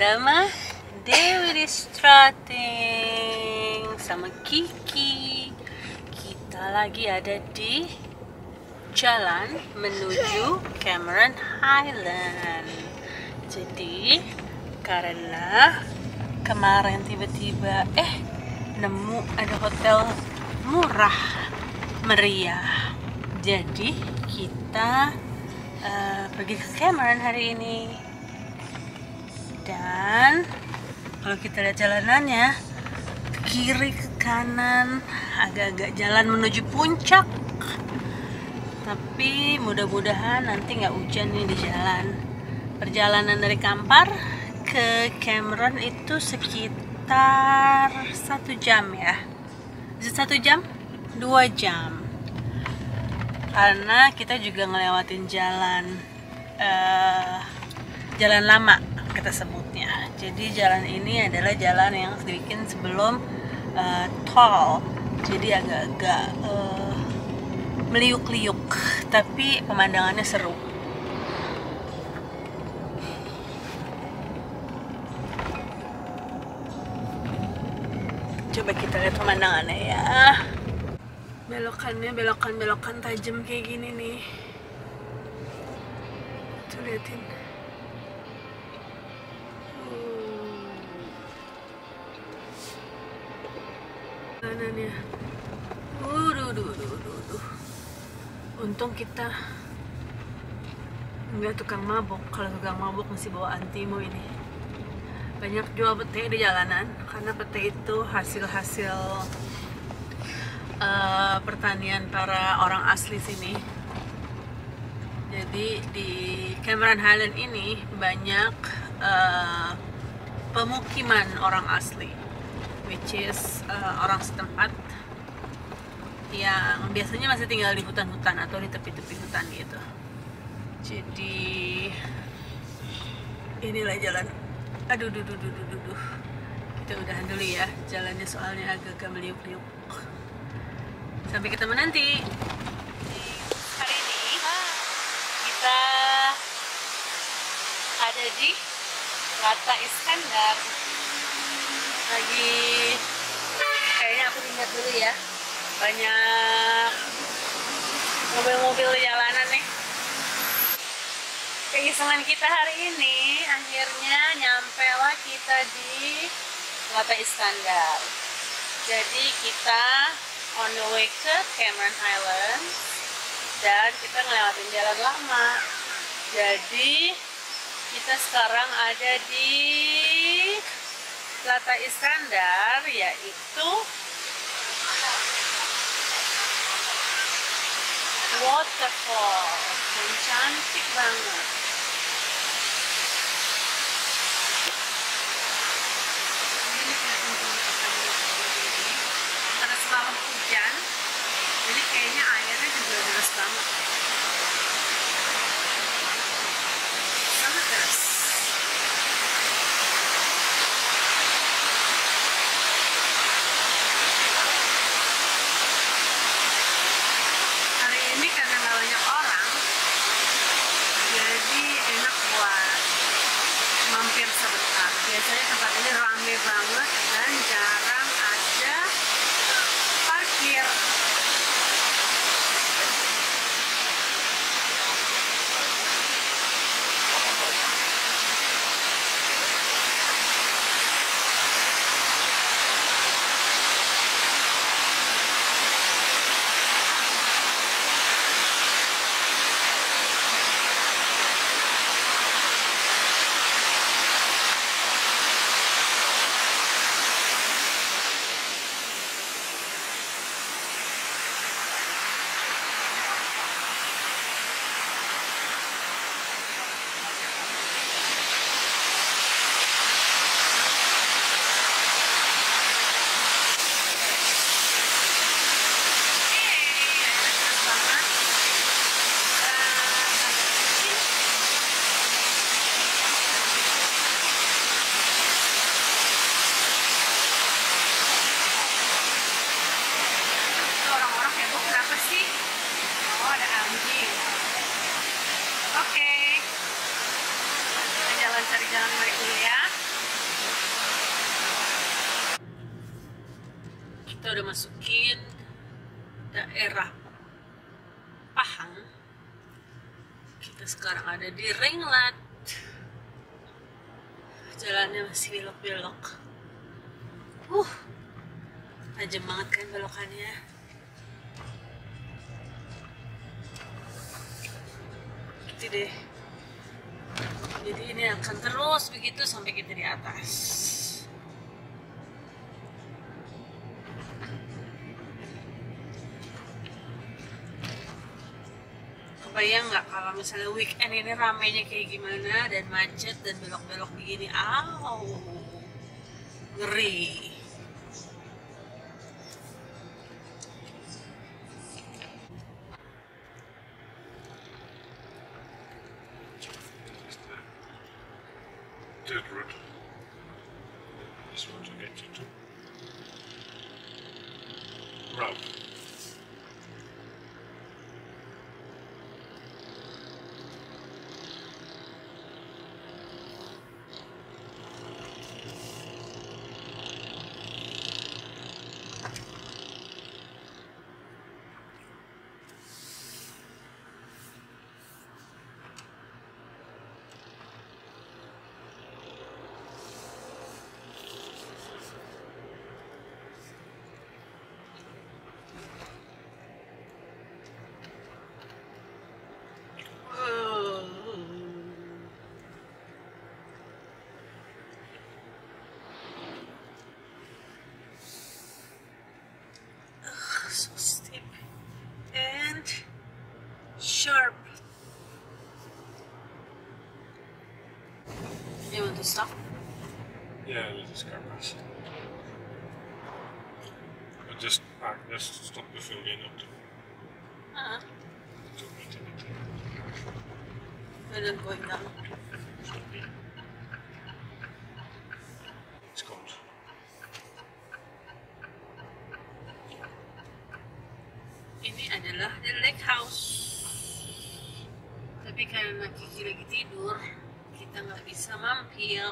bersama Dewi Distrating sama Kiki. Kita lagi ada di jalan menuju Cameron Highland. Jadi karena kemarin tiba-tiba nemu ada hotel murah meriah, jadi kita pergi ke Cameron hari ini. Dan kalau kita lihat jalanannya, ke kiri ke kanan, agak-agak jalan menuju puncak. Tapi mudah-mudahan nanti nggak hujan nih di jalan. Perjalanan dari Kampar ke Cameron itu sekitar 1 jam ya. 1 jam? 2 jam. Karena kita juga ngelewatin jalan lama kita sebutnya. Jadi jalan ini adalah jalan yang dibikin sebelum tol. Jadi agak-agak meliuk-liuk, tapi pemandangannya seru. Coba kita lihat pemandangannya ya. Belokannya belokan tajam kayak gini nih. Tuh liatin. Kanannya. Untung kita nggak tukang mabok. Kalau tukang mabok masih bawa antimo ini. Banyak jual pete di jalanan karena pete itu hasil-hasil pertanian para orang asli sini. Jadi di Cameron Highland ini banyak pemukiman orang asli, which is orang setempat yang biasanya masih tinggal di hutan-hutan atau di tepi-tepi hutan gitu. Jadi inilah jalan. Aduh. Kita udahan dulu ya jalannya, soalnya agak-agak meliuk-liuk. Sampai ketemu nanti. Hari ini kita ada di Lata Iskandar. Lagi kayaknya aku lihat dulu ya. Banyak mobil-mobil di jalanan nih. Keisengan kita hari ini akhirnya nyampe lah kita di Lata Iskandar. Jadi kita on the way ke Cameron Highland dan kita ngelewatin jalan lama. Jadi kita sekarang ada di Lata Iskandar, yaitu waterfall yang cantik banget. Karena semalam hujan, jadi kayaknya airnya juga deras banget. Sangat deras. Hari ini karena nggak banyak orang, jadi enak buat mampir sebentar. Biasanya tempat ini rame banget dan jarang ada parkir. cari jalan balik dulu ya. udah masukin daerah Pahang. Kita sekarang ada di Ringlet. Jalannya masih belok-belok. Tajam banget kan belokannya. Gitu deh. Jadi ini akan terus begitu sampai kita di atas. Kebayang nggak kalau misalnya weekend ini ramainya kayak gimana dan macet dan belok-belok begini? Ngeri. Dirt road. This one to get you to. Route. So steep and sharp. You want to stop? Yeah, this is car pass. But just park, just stop the field in up to 2 meters. And then going down. Should be. It's cold. Ini adalah the lake house. Tapi karena Kiki lagi tidur, kita nggak bisa mampir.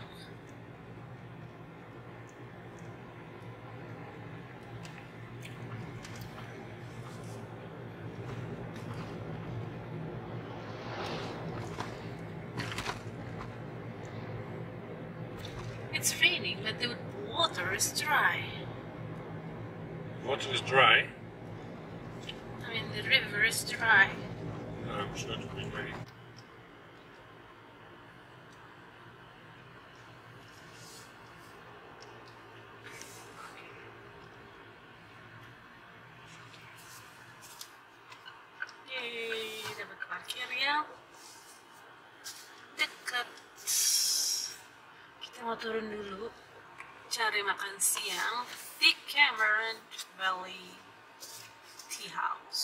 It's raining, but the water is dry. Water is dry. I mean, the river is dry. I'm sure it will be raining. Yeay, dapat parkir ya. Dekat. Kita mau turun dulu, cari makan siang di Cameron Valley Tea House.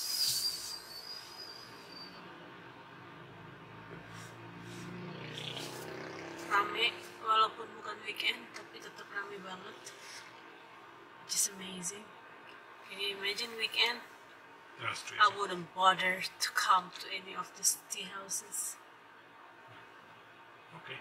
Rame, walaupun bukan weekend, tapi tetap rame banget. Just amazing. Can you imagine weekend? That's true. I wouldn't bother to come to any of these tea houses. Okay.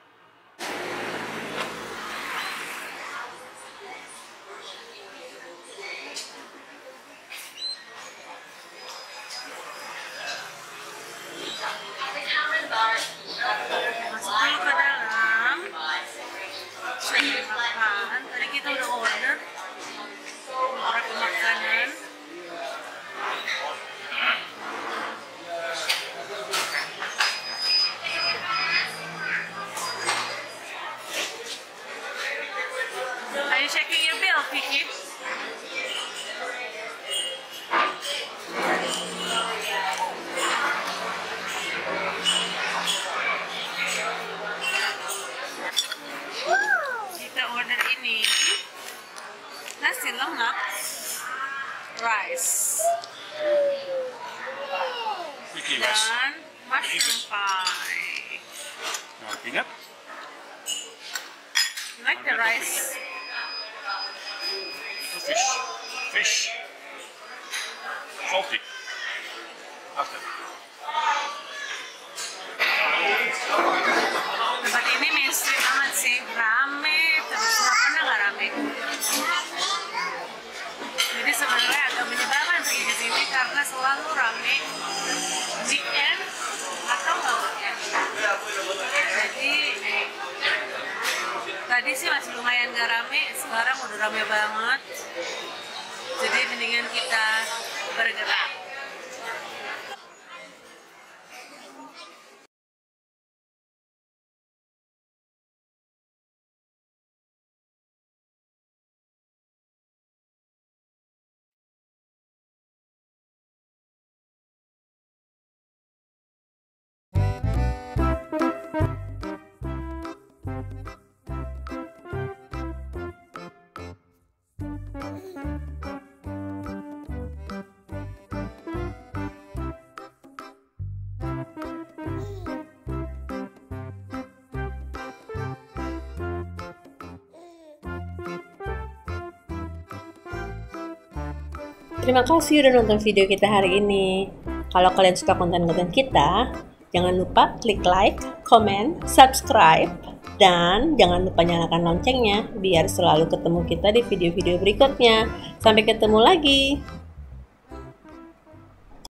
Masuk dulu ke dalam. Cari makan. Tadi kita udah order beberapa makanan. Are you checking your bill, Kiki? Kita order ini nasi lemak, rice, Vicky, rice. dan mushroom pie. Now peanut. You like the rice? Fish. Fish. Salty. After. Tempat ini mainstream banget sih, rame, terus nggak pernah nggak rame. karena selalu rame weekend atau nggak weekend. Jadi tadi sih masih lumayan gak rame, sekarang udah rame banget. Jadi mendingan kita bergerak. Terima kasih udah nonton video kita hari ini. Kalau kalian suka konten-konten kita, jangan lupa klik like, comment, subscribe, dan jangan lupa nyalakan loncengnya biar selalu ketemu kita di video-video berikutnya. Sampai ketemu lagi.